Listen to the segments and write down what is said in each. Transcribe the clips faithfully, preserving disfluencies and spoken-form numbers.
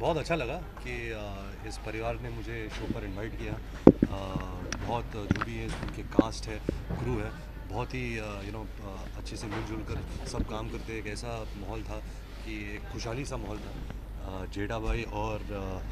बहुत अच्छा लगा कि इस परिवार ने मुझे शो पर इनवाइट किया। बहुत जो भी है उनके कास्ट है, क्रू है, बहुत ही यू नो अच्छे से मिलजुल कर सब काम करते। एक ऐसा माहौल था कि एक खुशहाली सा माहौल था। जेठा भाई और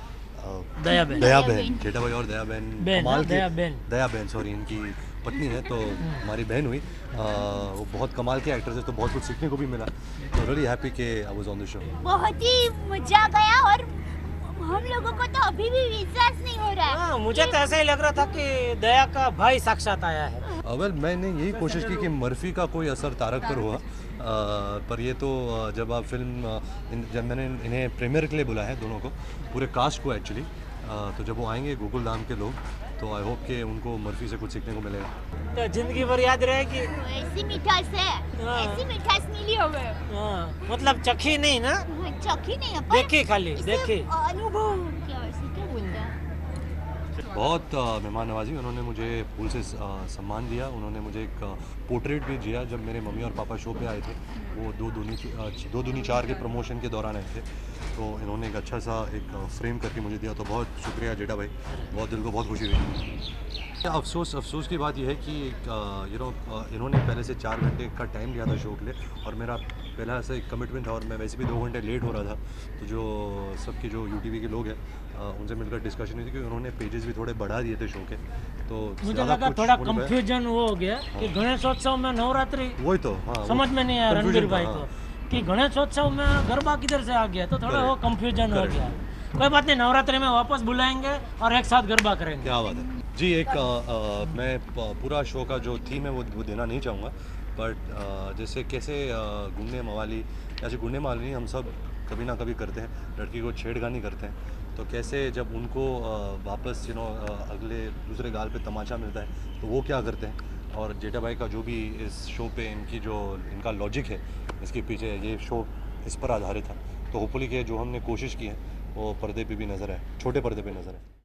दया बहन दया बहन जेठा भाई और दया बहन कमाल के दया बहन दया बहन सॉरी इनकी पत्नी है, तो हमारी बहन हुई। आ, वो बहुत कमाल के एक्टर्स है, तो बहुत कुछ सीखने को भी मिला। तो रियली हैप्पी कि I was on the show. बहुत ही मजा गया और हम लोगों को तो अभी भी विश्वास नहीं हो रहा है। हाँ, मुझे तो ऐसा ही लग रहा था कि दया का भाई साक्षात आया है। वेल well, मैंने यही कोशिश की कि मर्फी का कोई असर तारक पर हुआ, आ, पर ये तो जब आप फिल्म जब मैंने इन्हें प्रीमियर के लिए बुलाया है दोनों को, पूरे कास्ट को एक्चुअली, तो जब वो आएंगे गूगल नाम के लोग, तो आई होप कि उनको मर्फी से कुछ सीखने को मिलेगा। तो जिंदगी भर याद रहेगी। ऐसी मिठास है, ऐसी मिठास मिली हमें। हाँ, मतलब चखी नहीं ना, चखी नहीं, देखी खाली देखी अनुभव क्या क्या बोलते हैं। बहुत मेहमान नवाजी, उन्होंने मुझे फूल से सम्मान दिया। उन्होंने मुझे एक पोर्ट्रेट भी दिया जब मेरे मम्मी और पापा शो पे आए थे। वो दो दूनी दो दूनी चार के प्रमोशन के दौरान आए थे, तो इन्होंने एक अच्छा सा एक फ्रेम करके मुझे दिया। तो बहुत शुक्रिया जेठा भाई, बहुत दिल को बहुत खुशी हुई। अफसोस अफसोस की बात यह है कि यू नो इन्होंने पहले से चार घंटे का टाइम लिया था शो के लिए, और मेरा पहला ऐसा एक कमिटमेंट था, और मैं वैसे भी दो घंटे लेट हो रहा था। तो जो सबके जो यूटीवी के लोग हैं उनसे मिलकर डिस्कशन हुई थी कि उन्होंने पेजेस भी थोड़े बढ़ा दिए थे शो के। तो मुझे लगा थोड़ा कंफ्यूजन वो हो गया कि गणेशोत्सव में नवरात्रि, वही तो हाँ, समझ में नहीं आया रणवीर भाई को कि गणेशोत्सव में गरबा किधर से आ गया, तो थोड़ा वो कंफ्यूजन हो गया। कोई बात नहीं, नवरात्रि में वापस बुलाएंगे और एक साथ गरबा करेंगे। क्या बात है जी। एक आ, आ, मैं पूरा शो का जो थीम है वो, वो देना नहीं चाहूँगा, बट जैसे कैसे गुंडे मवाली, ऐसे गुंडे मवाली हम सब कभी ना कभी करते हैं, लड़की को छेड़खानी करते हैं, तो कैसे जब उनको वापस यू नो अगले दूसरे गाल पे तमाचा मिलता है तो वो क्या करते हैं। और जेठा भाई का जो भी इस शो पे इनकी जो इनका लॉजिक है, इसके पीछे ये शो इस पर आधारित है। तो होपफुली कि जो हमने कोशिश की है वो पर्दे पे भी नज़र है, छोटे पर्दे पे नज़र है।